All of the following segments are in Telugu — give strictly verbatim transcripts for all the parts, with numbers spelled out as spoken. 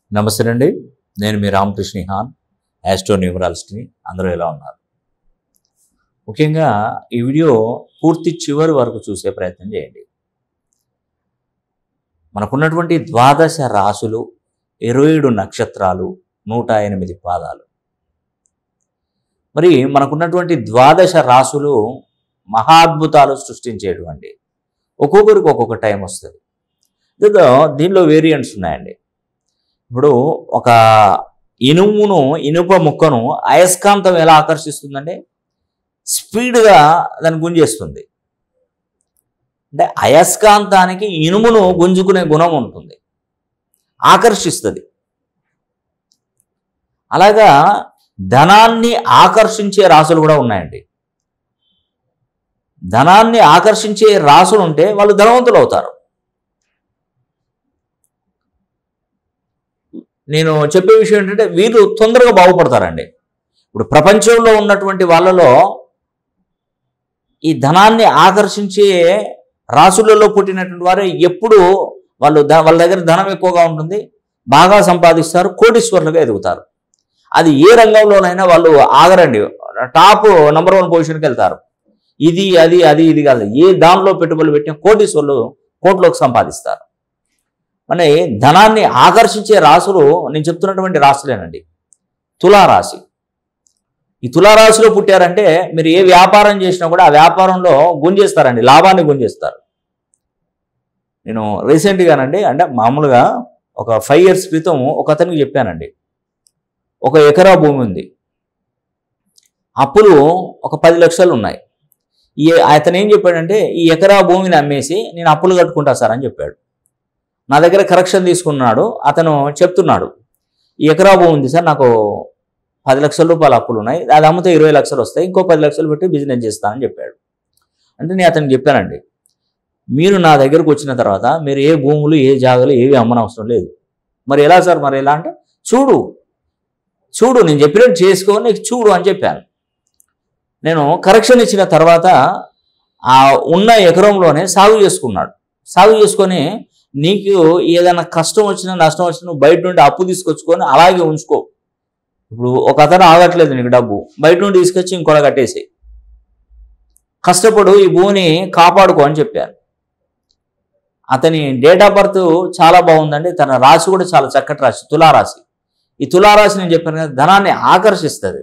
నమస్తే అండి, నేను మీ రామకృష్ణ హాన్, ఆస్ట్రో న్యూమరాలజిస్ట్ని. అందరూ ఎలా ఉన్నారు? ముఖ్యంగా ఈ వీడియో పూర్తి చివరి వరకు చూసే ప్రయత్నం చేయండి. మనకున్నటువంటి ద్వాదశ రాశులు, ఇరవై ఏడు నక్షత్రాలు, నూట ఎనిమిది పాదాలు. మరి మనకున్నటువంటి ద్వాదశ రాశులు మహాద్భుతాలు సృష్టించేటువంటి, ఒక్కొక్కరికి ఒక్కొక్క టైం వస్తుంది. దీంట్లో దీనిలో వేరియంట్స్ ఉన్నాయండి. ఇప్పుడు ఒక ఇనుమును ఇనుప ముక్కను అయస్కాంతం ఎలా ఆకర్షిస్తుందంటే స్పీడ్గా దాన్ని గుంజేస్తుంది. అంటే అయస్కాంతానికి ఇనుమును గుంజుకునే గుణం ఉంటుంది, ఆకర్షిస్తుంది. అలాగా ధనాన్ని ఆకర్షించే రాసులు కూడా ఉన్నాయండి. ధనాన్ని ఆకర్షించే రాసులు ఉంటే వాళ్ళు ధనవంతులు అవుతారు. నేను చెప్పే విషయం ఏంటంటే వీళ్ళు తొందరగా బాగుపడతారండి. ఇప్పుడు ప్రపంచంలో ఉన్నటువంటి వాళ్ళలో ఈ ధనాన్ని ఆకర్షించే రాసులలో పుట్టినటువంటి వారు ఎప్పుడు వాళ్ళు వాళ్ళ దగ్గర ధనం ఎక్కువగా ఉంటుంది, బాగా సంపాదిస్తారు, కోటీశ్వరులుగా ఎదుగుతారు. అది ఏ రంగంలోనైనా వాళ్ళు ఆగరండి, టాప్ నెంబర్ వన్ పొజిషన్కి వెళ్తారు. ఇది అది అది ఇది కాదు, ఏ దానిలో పెట్టుబడులు పెట్టిన కోటీశ్వరులు కోట్లోకి సంపాదిస్తారు. మన ధనాన్ని ఆకర్షించే రాసులు నేను చెప్తున్నటువంటి రాసులేనండి. తులారాశి. ఈ తులారాశిలో పుట్టారంటే మీరు ఏ వ్యాపారం చేసినా కూడా ఆ వ్యాపారంలో గుంజేస్తారండి, లాభాన్ని గుంజేస్తారు. నేను రీసెంట్గానండి, అంటే మామూలుగా ఒక ఫైవ్ ఇయర్స్ క్రితం ఒక అతనికి చెప్పానండి. ఒక ఎకరా భూమి ఉంది, అప్పులు ఒక పది లక్షలు ఉన్నాయి. ఈ అతను ఏం చెప్పాడంటే ఈ ఎకరా భూమిని అమ్మేసి నేను అప్పులు కట్టుకుంటా సార్ అని చెప్పాడు. నా దగ్గర కరెక్షన్ తీసుకున్నాడు. అతను చెప్తున్నాడు, ఈ ఎకరా భూమి ఉంది సార్, నాకు పది లక్షల రూపాయల అప్పులు ఉన్నాయి, అది అమ్మితే ఇరవై లక్షలు వస్తాయి, ఇంకో పది లక్షలు పెట్టి బిజినెస్ చేస్తానని చెప్పాడు. అంటే నేను అతనికి చెప్పానండి, మీరు నా దగ్గరకు వచ్చిన తర్వాత మీరు ఏ భూములు ఏ జాగాలు ఏవి అమ్మనవసరం లేదు. మరి ఎలా సార్, మరి ఎలా అంటే చూడు చూడు నేను చెప్పినట్టు చేసుకో, నీకు చూడు అని చెప్పాను. నేను కరెక్షన్ ఇచ్చిన తర్వాత ఆ ఉన్న ఎకరంలోనే సాగు చేసుకున్నాడు. సాగు చేసుకొని నీకు ఏదైనా కష్టం వచ్చినా నష్టం వచ్చినా నువ్వు బయట నుండి అప్పు తీసుకొచ్చుకొని అలాగే ఉంచుకో. ఇప్పుడు ఒక అతను ఆగట్లేదు నీకు డబ్బు, బయట నుండి తీసుకొచ్చి ఇంకొక కట్టేసి కష్టపడు, ఈ భూమిని కాపాడుకో అని చెప్పాను. అతని డేట్ ఆఫ్ బర్త్ చాలా బాగుందండి, తన రాశి కూడా చాలా చక్కటి రాశి, తులారాశి. ఈ తులారాశి నేను చెప్పాను కదా, ధనాన్ని ఆకర్షిస్తుంది.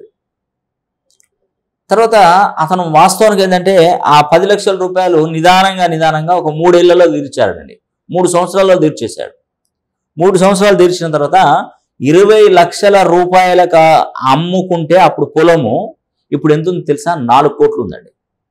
తర్వాత అతను వాస్తవానికి ఏంటంటే ఆ పది లక్షల రూపాయలు నిదానంగా నిదానంగా ఒక మూడేళ్లలో తీర్చాడండి. మూడు సంవత్సరాల్లో తీర్చేశాడు. మూడు సంవత్సరాలు తీర్చిన తర్వాత ఇరవై లక్షల రూపాయలకు అమ్ముకుంటే అప్పుడు పొలము ఇప్పుడు ఎంత ఉంది తెలుసా? నాలుగు కోట్లు ఉందండి.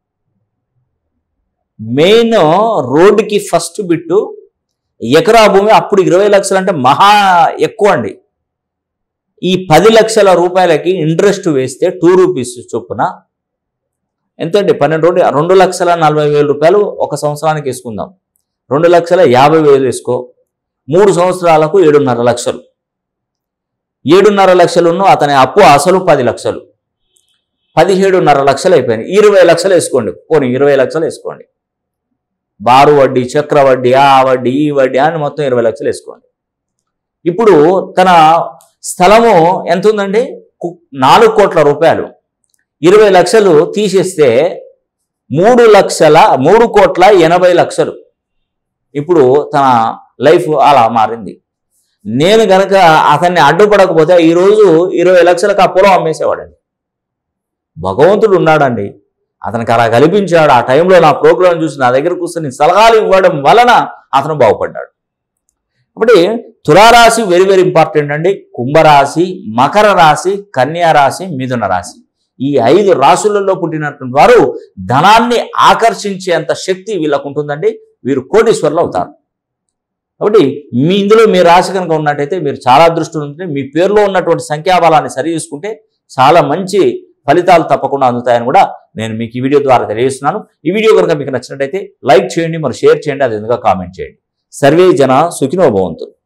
మెయిన్ రోడ్డుకి ఫస్ట్ బిట్టు ఎకరా భూమి అప్పుడు ఇరవై లక్షలు అంటే మహా ఎక్కువ అండి. ఈ పది లక్షల రూపాయలకి ఇంట్రెస్ట్ వేస్తే టూ రూపీస్ చొప్పున ఎంతండి? పన్నెండు రెండు రెండు లక్షల నలభై వేల రూపాయలు ఒక సంవత్సరానికి వేసుకుందాం. రెండు లక్షల యాభై వేలు వేసుకో, మూడు సంవత్సరాలకు ఏడున్నర లక్షలు. ఏడున్నర లక్షలున్న అతని అప్పు అసలు పది లక్షలు, పదిహేడున్నర లక్షలు అయిపోయినాయి. ఇరవై లక్షలు వేసుకోండి, పోనీ ఇరవై లక్షలు వేసుకోండి. బారు వడ్డీ, చక్ర వడ్డీ, ఆ వడ్డీ ఈ వడ్డీ అని మొత్తం ఇరవై లక్షలు వేసుకోండి. ఇప్పుడు తన స్థలము ఎంత ఉందండి? నాలుగు కోట్ల రూపాయలు. ఇరవై లక్షలు తీసేస్తే మూడు లక్షల మూడు కోట్ల ఎనభై లక్షలు. ఇప్పుడు తన లైఫ్ అలా మారింది. నేను కనుక అతన్ని అడ్డుపడకపోతే ఈరోజు ఇరవై లక్షలకు ఆ పొలం అమ్మేసేవాడండి. భగవంతుడు ఉన్నాడండి, అతనికి అలా కల్పించాడు. ఆ టైంలో నా ప్రోగ్రాం చూసి నా దగ్గర కూర్చొని సలహాలు ఇవ్వడం వలన అతను బాగుపడ్డాడు. కాబట్టి తులారాశి వెరీ వెరీ ఇంపార్టెంట్ అండి. కుంభరాశి, మకర రాశి, కన్యా రాశి, మిథున రాశి, ఈ ఐదు రాశులలో పుట్టినటువంటి వారు ధనాన్ని ఆకర్షించేంత శక్తి వీళ్ళకు ఉంటుందండి. వీరు కోటీశ్వరులు అవుతారు. కాబట్టి మీ ఇందులో మీ రాశి కనుక ఉన్నట్టయితే మీరు చాలా అదృష్టం ఉంటుంది. మీ పేరులో ఉన్నటువంటి సంఖ్యాబలాన్ని సరి చేసుకుంటే చాలా మంచి ఫలితాలు తప్పకుండా అందుతాయని కూడా నేను మీకు ఈ వీడియో ద్వారా తెలియజేస్తున్నాను. ఈ వీడియో కనుక మీకు నచ్చినట్టయితే లైక్ చేయండి, మరి షేర్ చేయండి, అదేవిధంగా కామెంట్ చేయండి. సర్వే జన సుఖినో భవంతు.